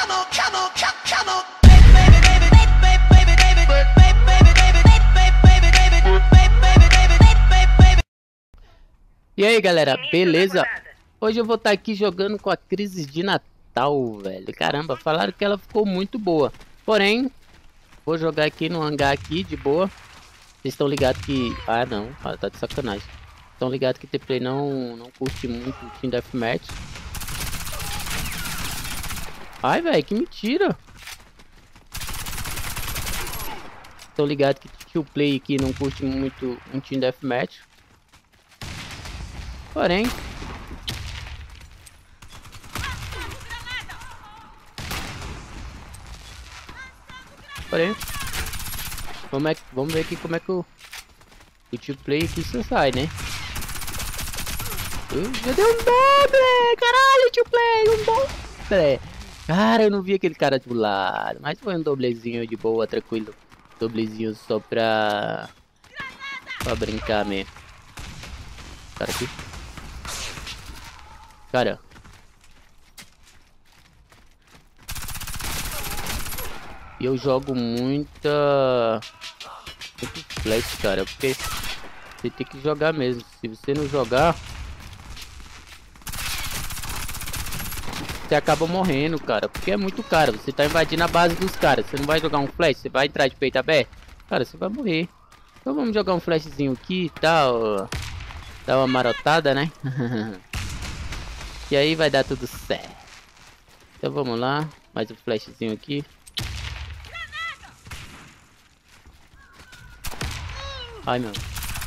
E aí galera, beleza? Hoje eu vou estar aqui jogando com a Crise de Natal, velho. Caramba, falaram que ela ficou muito boa. Porém, vou jogar aqui no hangar aqui, de boa. Vocês estão ligados que... Ah não, tá de sacanagem. Estão ligados que T-Play não curte muito o Team Deathmatch. Ai, velho, que mentira. Estão ligados que Tio Play aqui não curte muito um Team Deathmatch. Porém, vamos ver aqui como é que o Tio Play aqui se sai, né? Já deu um doble! Caralho, Tio Play, um doble! Cara, eu não vi aquele cara do lado, mas foi um doblezinho de boa, tranquilo. Doblezinho só pra brincar mesmo. Cara aqui. Cara. E eu jogo muito flash, cara, porque você tem que jogar mesmo. Se você não jogar, você acaba morrendo, cara, porque é muito caro. Você tá invadindo a base dos caras. Você não vai jogar um flash, você vai entrar de peito aberto, cara, você vai morrer. Então vamos jogar um flashzinho aqui e tal. Dar uma marotada, né? E aí vai dar tudo certo. Então vamos lá. Mais um flashzinho aqui. Ai, meu.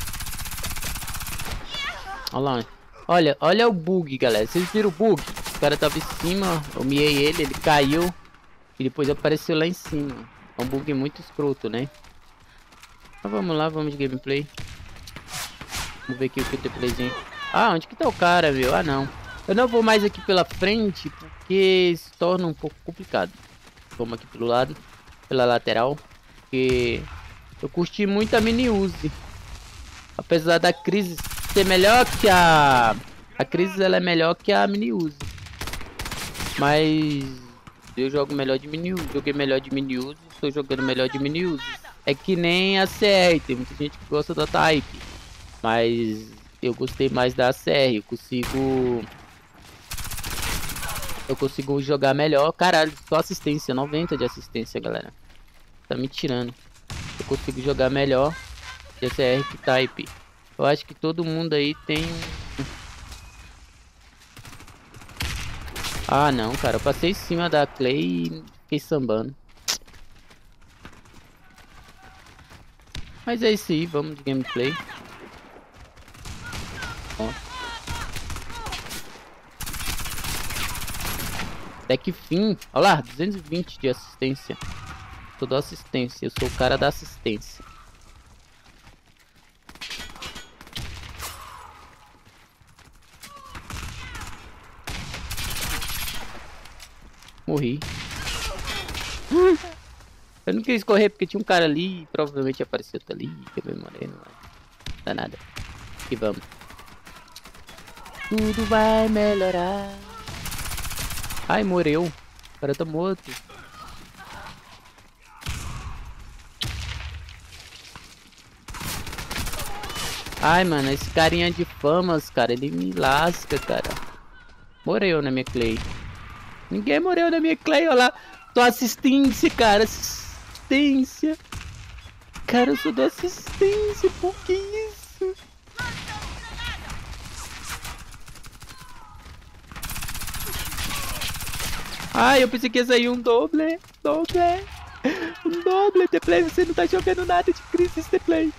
Olha lá. Olha o bug, galera. Vocês viram o bug? O cara tava em cima. Eu miei ele, ele caiu. E depois apareceu lá em cima. É um bug muito escroto, né? Então vamos lá, vamos de gameplay. Vamos ver aqui o T-Playzinho. Ah, onde que tá o cara, meu? Ah, não. Eu não vou mais aqui pela frente, porque se torna um pouco complicado. Vamos aqui pelo lado, pela lateral, porque eu curti muito a mini-use. Apesar da Crise ser melhor que a Crise, ela é melhor que a mini-use. Mas eu jogo melhor de mini-use, joguei melhor de mini-use, estou jogando melhor de mini-use. É que nem a CR, tem muita gente que gosta da Type, mas eu gostei mais da CR, eu consigo jogar melhor. Caralho, só assistência, 90 de assistência, galera. Tá me tirando. Eu consigo jogar melhor de CR que Type. Eu acho que todo mundo aí tem... Ah, não, cara. Eu passei em cima da Clay e fiquei sambando. Mas é isso aí, vamos de gameplay. Ó. Até que fim. Olha lá, 220 de assistência. Eu dou assistência, eu sou o cara da assistência. Morri. Eu não quis correr porque tinha um cara ali. Provavelmente apareceu outro ali. Que eu me morei, não dá nada. E vamos. Tudo vai melhorar. Ai, morreu. O cara tá morto. Ai, mano, esse carinha de famas, cara, ele me lasca, cara. Morreu na minha Clay. Ninguém morreu na minha Clay, olha lá. Tô assistência, cara, assistência. Cara, eu sou da assistência, por que isso? Ai, eu pensei que ia sair um doble. Um doble, T-Play, você não tá jogando nada de Crise, T-Play.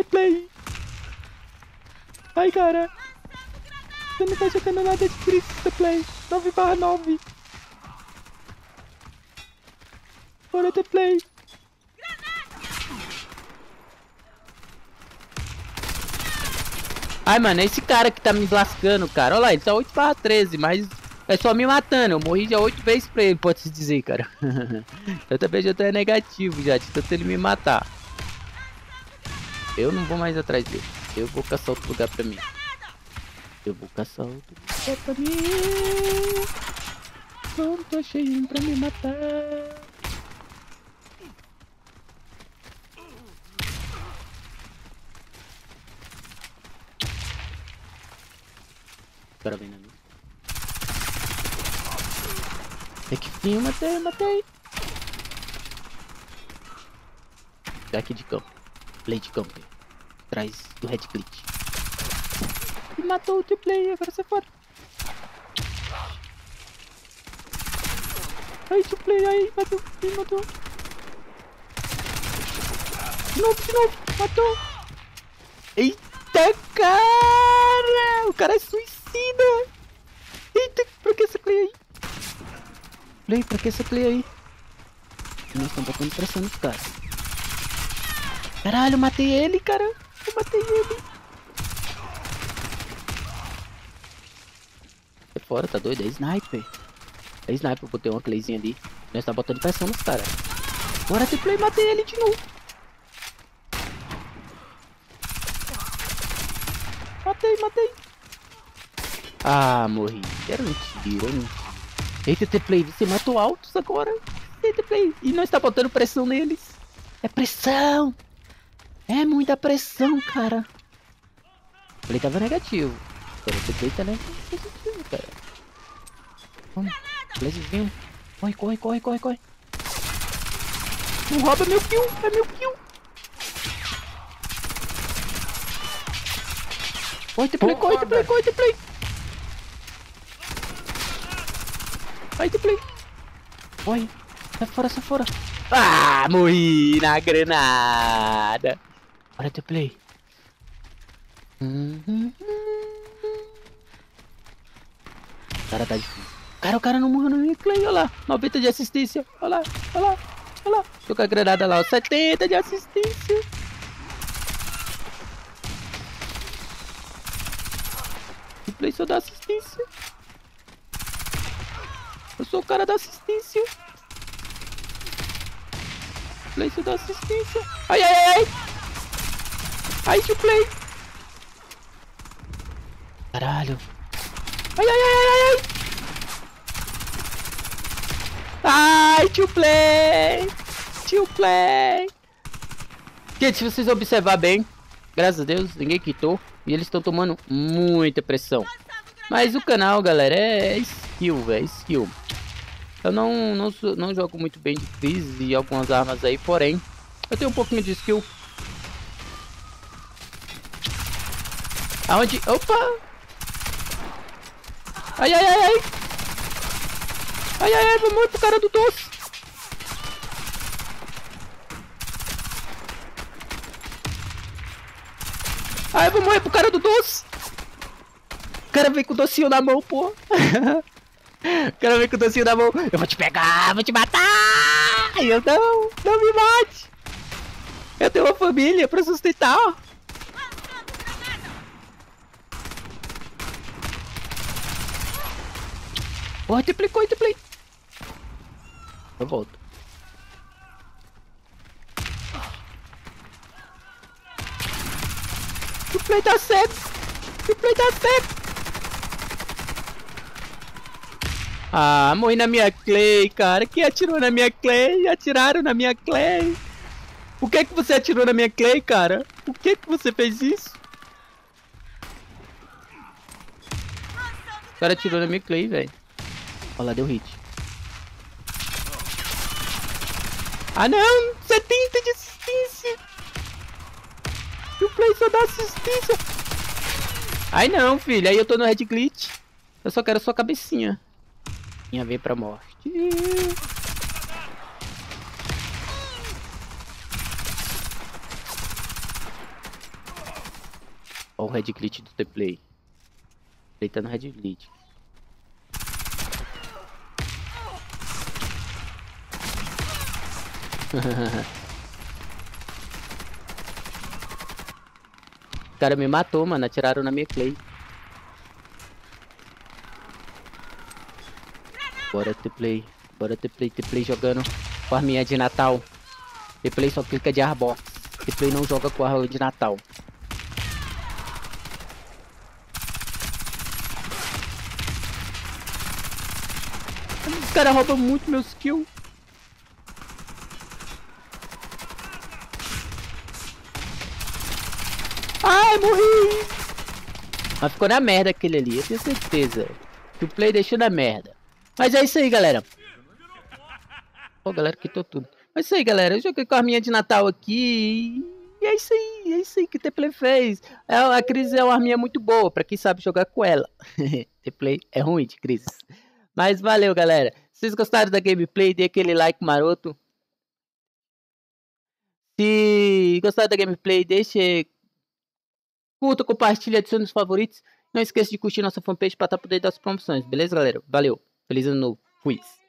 Ai, cara. Você não tá jogando nada de Crise, T-Play. 9/9. Bora, T-Play. Ai, mano, é esse cara que tá me lascando, cara. Olha lá, ele tá 8/13, mas é só me matando. Eu morri já 8 vezes pra ele, pode se dizer, cara. Eu também já tô negativo já, de tanto ele me matar. Eu não vou mais atrás dele. Eu vou caçar outro lugar pra mim. Pronto, achei um pra me matar. O cara vem na minha. É que fim, matei. Back de campo. Play de campo. Atrás do Red Glitch. E matou o play, agora você fora. Aí, play, aí, matou, me matou. De novo, matou. Eita, cara! O cara é suicida. Eita, pra que essa play aí? Play, pra que essa play aí? Nós estamos botando pressão nos caras. Caralho, eu matei ele, cara. Eu matei ele. Sai fora, tá doido? É sniper. É sniper, eu botei uma clayzinha ali. Nós estamos botando pressão nos caras. Bora, play, matei ele de novo. Matei. Ah, morri. Era um tiro, Eita, T-Play, você matou altos agora. Eita, T-Play. E nós tá botando pressão neles. É pressão. É muita pressão, cara. O play tava negativo. Agora o T-Play tá positivo, cara. Vamos. Playzinho. Corre. Não rouba meu kill. É meu kill. Corre, T-Play. Vai, T-Play. Corre. Sai fora. Ah, morri na granada. Bora, T-Play. O cara tá difícil. O cara não morreu no minha clay, olha lá. 90 de assistência. Olha lá. Tô com a granada lá, 70 de assistência. T-Play só dá assistência. Eu sou o cara da assistência. Play só dá assistência. Ai. Ai, T-Play. Caralho. Ai. Ai, T-Play. Gente, se vocês observar bem, graças a Deus, ninguém quitou. E eles estão tomando muita pressão. Mas o canal, galera, é skill, velho. Skill. Eu não jogo muito bem de Freeze e algumas armas aí, porém, eu tenho um pouquinho de skill. Aonde? Opa! Ai, vamos pro cara do doce. Ai, vou morrer pro cara do doce. O cara vem com o docinho na mão, pô. O cara vem com o docinho na mão. Eu vou te pegar, vou te matar. Eu não me mate. Eu tenho uma família pra sustentar. Porra, T-Play. Eu volto. T-Play tá cego. Ah, morri na minha clay, cara. Quem atirou na minha clay? Atiraram na minha clay. Por que você atirou na minha clay, cara? Por que você fez isso? O cara atirou na minha clay, velho. Olha lá, deu hit. Ah, não! 70 de assistência! E o play só dá assistência. Ai, não, filho. Aí eu tô no Red Glitch. Eu só quero sua cabecinha. Minha vem pra morte. Olha o Red Glitch do T-Play. Ele tá no Red Glitch. O cara me matou, mano. Atiraram na minha clay. Bora, T-Play. T-Play jogando com a arminha de Natal. T-Play só clica de Arbox. T-Play não joga com a arma de Natal. Os caras roubam muito meus kills. Ai, morri! Mas ficou na merda aquele ali, eu tenho certeza. Que o play deixou na merda. Mas é isso aí, galera. Pô, galera, quitou tudo. Mas é isso aí, galera. Eu joguei com a arminha de Natal aqui. E é isso aí que o T-Play fez. A Cris é uma arminha muito boa, pra quem sabe jogar com ela. T-Play é ruim de Cris. Mas valeu, galera. Se vocês gostaram da gameplay, dê aquele like maroto. Se gostaram da gameplay, deixe... Curta, compartilha, adicione os favoritos. Não esqueça de curtir nossa fanpage pra estar por dentro das promoções. Beleza, galera? Valeu. Feliz ano novo. Fui.